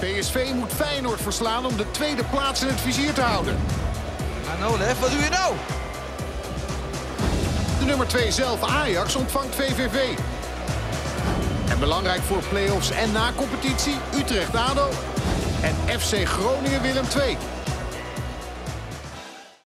PSV moet Feyenoord verslaan om de tweede plaats in het vizier te houden. Manolev, wat doe je nou? De nummer 2 zelf, Ajax, ontvangt VVV. En belangrijk voor play-offs en na competitie, Utrecht-ADO en FC Groningen-Willem II.